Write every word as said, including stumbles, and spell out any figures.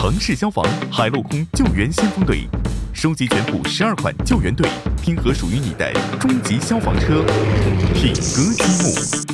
城市消防海陆空救援先锋队，收集全部十二款救援队，拼合属于你的终极消防车。品格积木。